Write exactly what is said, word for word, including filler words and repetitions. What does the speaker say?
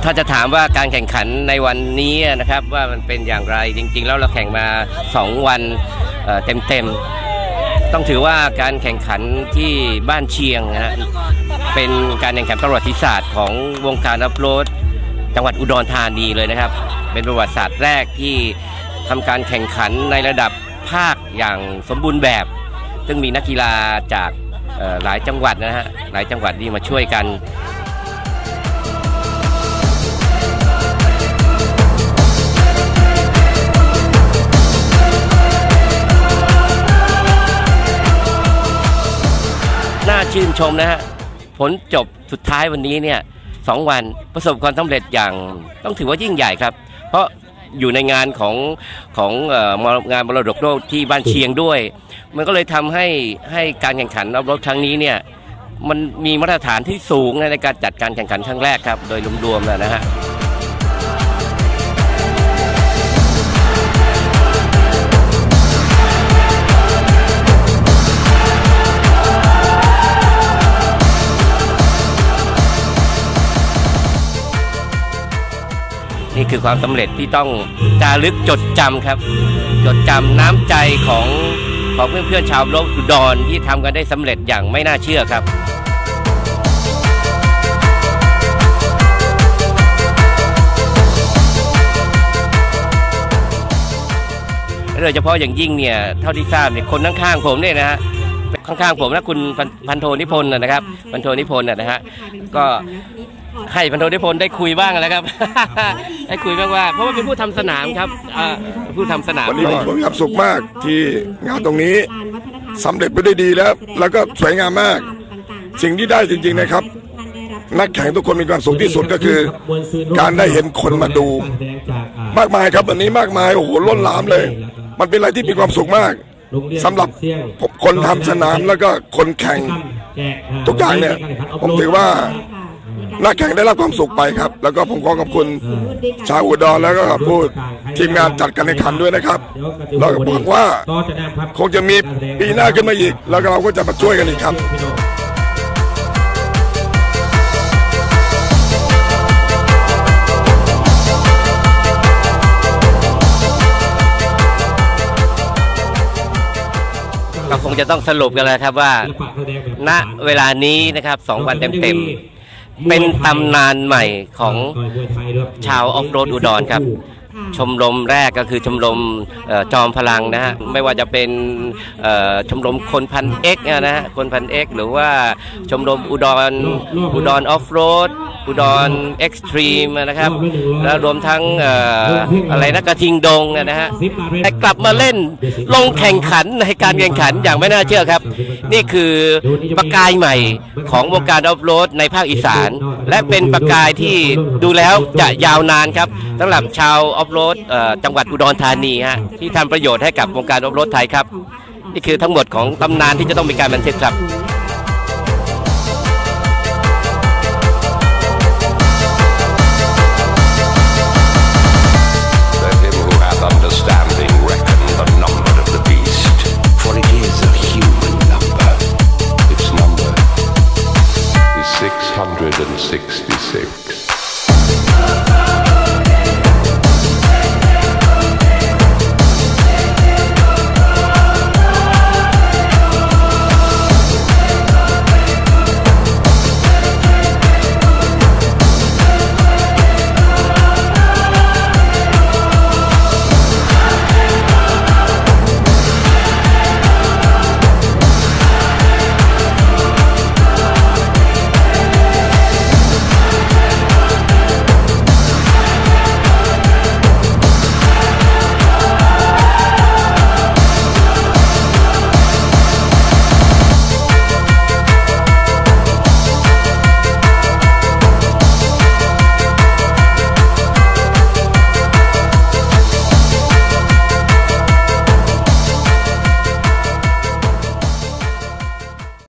ถ้าจะถามว่าการแข่งขันในวันนี้นะครับว่ามันเป็นอย่างไรจริงๆแล้วเราแข่งมาสองวันเต็มๆต้องถือว่าการแข่งขันที่บ้านเชียงนะฮะเป็นการแข่งขันประวัติศาสตร์ของวงการอัพโหลดจังหวัดอุดรธานีเลยนะครับเป็นประวัติศาสตร์แรกที่ทำการแข่งขันในระดับภาคอย่างสมบูรณ์แบบซึ่งมีนักกีฬาจากหลายจังหวัดนะฮะหลายจังหวัดที่มาช่วยกันน่าชื่นชมนะฮะผลจบสุดท้ายวันนี้เนี่ยสองวันประสบความสำเร็จอย่างต้องถือว่ายิ่งใหญ่ครับเพราะอยู่ในงานของของงานมรดกโลกที่บ้านเชียงด้วยมันก็เลยทำให้ให้การแข่งขันอัพโหลดครั้งนี้เนี่ยมันมีมาตรฐานที่สูงในการจัดการแข่งขันครั้งแรกครับโดยรวมๆแล้วนะฮะนี่คือความสำเร็จที่ต้องจารึกจดจำครับจดจำน้ำใจของของเพื่อนๆชาวโลกอุดรที่ทำกันได้สำเร็จอย่างไม่น่าเชื่อครับโดยเฉพาะอย่างยิ่งเนี่ยเท่าที่ทราบเนี่ยคนข้างๆผมเนี่ยนะฮะข้างๆผมนะคุณพันโทนิพนธ์นะครับพันโทนิพนธ์นะฮะก็ให้พันโทนิพนธ์ได้คุยบ้างแล้วครับได้คุยบ้างว่าเพราะว่าเป็นผู้ทำสนามครับผู้ทำสนามวันนี้ผมมีความสุขมากที่งานตรงนี้สำเร็จไปได้ดีแล้วแล้วก็สวยงามมากสิ่งที่ได้จริงๆนะครับนักแข่งทุกคนมีความสุขที่สุดก็คือการได้เห็นคนมาดูมากมายครับวันนี้มากมายโอ้โหล้นหลามเลยมันเป็นอะไรที่มีความสุขมากสำหรับคนทำสนามแล้วก็คนแข่งทุกอย่างเนี่ยผมถือว่านักแข่งได้รับความสุขไปครับแล้วก็ผมขอขอบคุณชาวอุดรแล้วก็ผู้ทีมงานจัดการแข่งขันด้วยนะครับเราก็หวังว่าคงจะมีปีหน้าขึ้นมาอีกแล้วเราก็จะมาช่วยกันอีกครับก็คงจะต้องสรุปกันเลยครับว่าณเวลานี้นะครับสองวันเต็มๆเป็นตำนานใหม่ของชาวออฟโรดอุดรครับชมรมแรกก็คือชมรมจอมพลังนะฮะไม่ว่าจะเป็นชมรมคนพันเอ็กนะฮะคนพันเอ็กหรือว่าชมรมอุดรอุดรออฟโรดอุดรเอ็กซ์ตรีมนะครับแล้วรวมทั้งอะไรนะกระทิงดงนะฮะแต่กลับมาเล่นลงแข่งขันในการแข่งขันอย่างไม่น่าเชื่อครับนี่คือประกายใหม่ของวงการออฟโรดในภาคอีสานและเป็นประกายที่ดูแล้วจะยาวนานครับสำหรับชาวออฟโรดจังหวัดอุดรธานีฮะที่ทำประโยชน์ให้กับวงการออฟโรดไทยครับนี่คือทั้งหมดของตำนานที่จะต้องมีการบันทึกครับ